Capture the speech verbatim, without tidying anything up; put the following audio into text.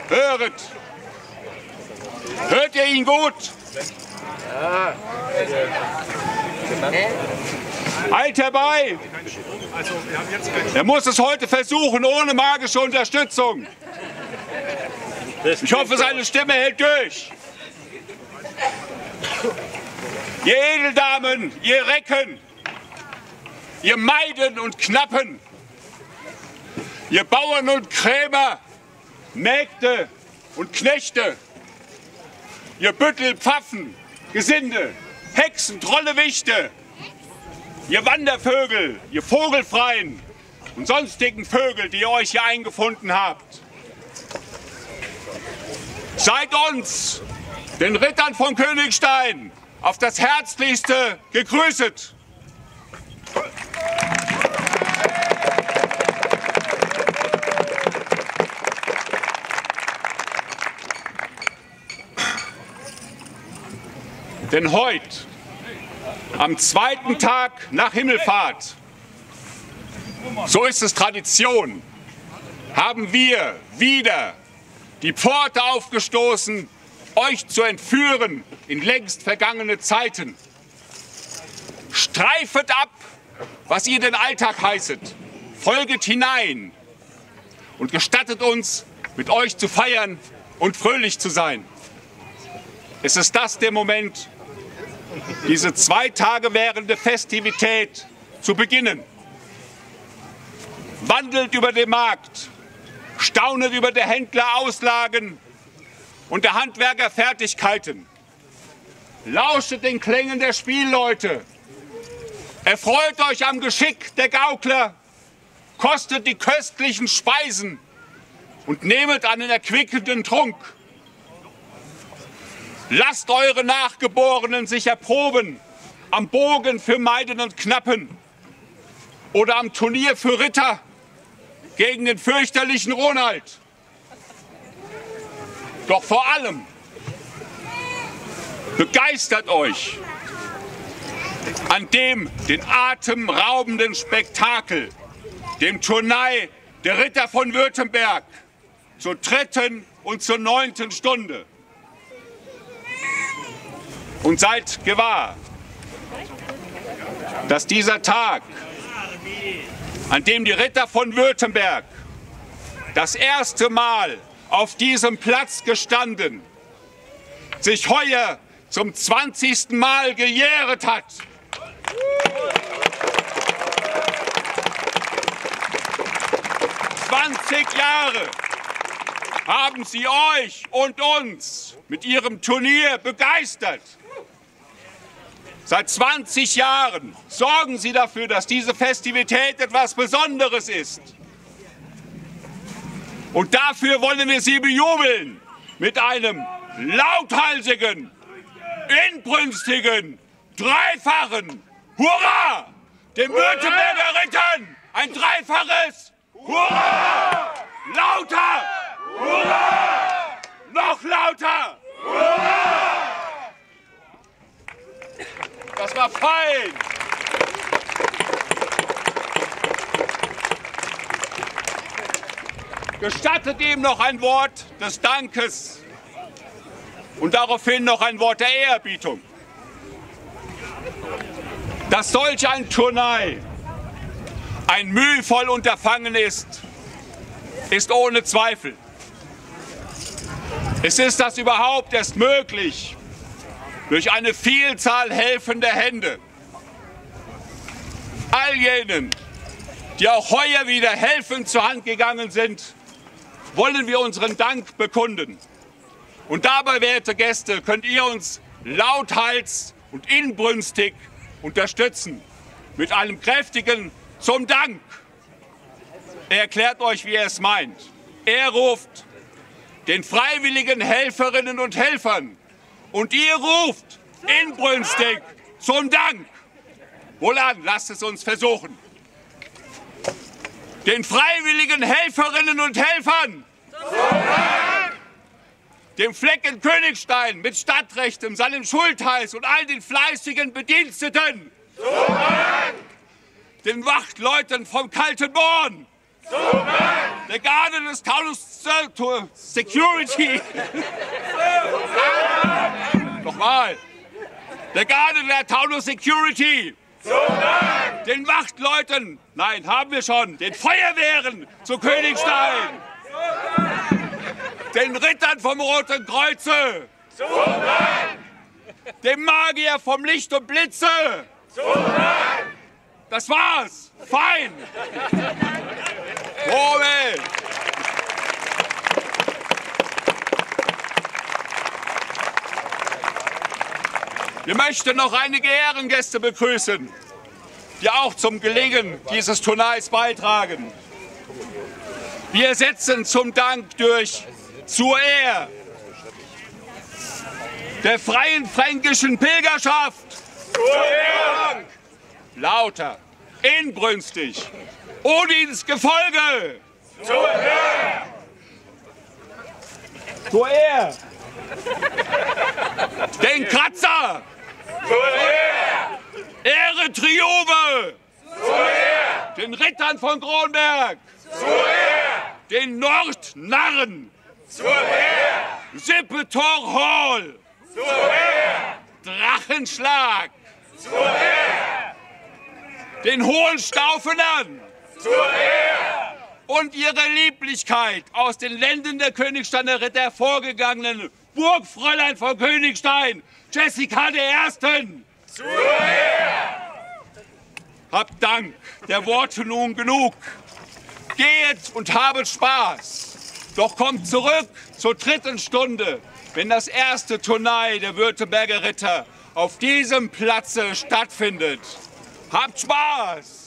Höret! Hört ihr ihn gut? Eilt herbei! Er muss es heute versuchen, ohne magische Unterstützung. Ich hoffe, seine Stimme hält durch. Ihr Edeldamen, ihr Recken, ihr Maiden und Knappen, ihr Bauern und Krämer, Mägde und Knechte, ihr Büttel, Pfaffen, Gesinde, Hexen, Trolle, Wichte, ihr Wandervögel, ihr Vogelfreien und sonstigen Vögel, die ihr euch hier eingefunden habt. Seid uns, den Rittern von Königstein, auf das Herzlichste gegrüßet. Denn heute, am zweiten Tag nach Himmelfahrt, so ist es Tradition, haben wir wieder die Pforte aufgestoßen, euch zu entführen in längst vergangene Zeiten. Streifet ab, was ihr den Alltag heißet, folget hinein und gestattet uns, mit euch zu feiern und fröhlich zu sein. Es ist das der Moment, diese zwei Tage währende Festivität zu beginnen. Wandelt über den Markt, staunet über der Händler Auslagen und der Handwerker Fertigkeiten. Lauschet den Klängen der Spielleute, erfreut euch am Geschick der Gaukler, kostet die köstlichen Speisen und nehmet einen erquickenden Trunk. Lasst eure Nachgeborenen sich erproben am Bogen für Maiden und Knappen oder am Turnier für Ritter gegen den fürchterlichen Ronald. Doch vor allem begeistert euch an dem den atemraubenden Spektakel, dem Turnei der Ritter von Württemberg zur dritten und zur neunten Stunde. Und seid gewahr, dass dieser Tag, an dem die Ritter von Württemberg das erste Mal auf diesem Platz gestanden, sich heuer zum zwanzigsten Mal gejähret hat. zwanzig Jahre haben sie euch und uns mit ihrem Turnier begeistert. Seit zwanzig Jahren sorgen sie dafür, dass diese Festivität etwas Besonderes ist. Und dafür wollen wir sie bejubeln mit einem lauthalsigen, inbrünstigen, dreifachen Hurra! Den Württemberger Rittern ein dreifaches Hurra! Lauter! Hurra! Noch lauter! Hurra! Das war fein! Gestattet ihm noch ein Wort des Dankes und daraufhin noch ein Wort der Ehrerbietung. Dass solch ein Turnei ein mühevoll Unterfangen ist, ist ohne Zweifel. Es ist das überhaupt erst möglich durch eine Vielzahl helfender Hände. All jenen, die auch heuer wieder helfend zur Hand gegangen sind, wollen wir unseren Dank bekunden. Und dabei, werte Gäste, könnt ihr uns lauthals und inbrünstig unterstützen mit einem kräftigen Zum Dank. Er erklärt euch, wie er es meint. Er ruft den freiwilligen Helferinnen und Helfern und ihr ruft inbrünstig zum Dank. Wohlan, lasst es uns versuchen. Den freiwilligen Helferinnen und Helfern, zum Dank. Dem Flecken Königstein mit Stadtrechten, seinem Schultheiß und all den fleißigen Bediensteten, zum Dank. Den Wachtleuten vom Kalten Born, Der Garde des Taunus Security. Nochmal. Der Garde der Taunus Security. Den Wachtleuten. Nein, haben wir schon. Den Feuerwehren zu Königstein. Den Rittern vom Roten Kreuze. Dem Magier vom Licht und Blitze. Das war's. Fein. Moment. Wir möchten noch einige Ehrengäste begrüßen, die auch zum Gelingen dieses Turnals beitragen. Wir setzen zum Dank durch zur Ehr der Freien Fränkischen Pilgerschaft. Zur Ehr. Lauter, inbrünstig, Odins Gefolge. Zur Ehr. Zur Ehr. Den Kratzer. Zur Ehr. Ehre Triumphe. Zur Ehr. Den Rittern von Kronberg. Zur Ehr. Den Nordnarren. Zur Ehr. Sippe Torhol. Zur Ehr. Drachenschlag. Zur Ehr. Den Hohenstaufenern. Zur Ehr. Und ihre Lieblichkeit aus den Lenden der Königsteiner Ritter hervorgegangenen Burgfräulein von Königstein, Jessica der Ersten. Zur Ehr. Habt Dank, der Worte nun genug. Geht und habet Spaß. Doch kommt zurück zur dritten Stunde, wenn das erste Turnai der Württemberger Ritter auf diesem Platze stattfindet. Habt Spaß!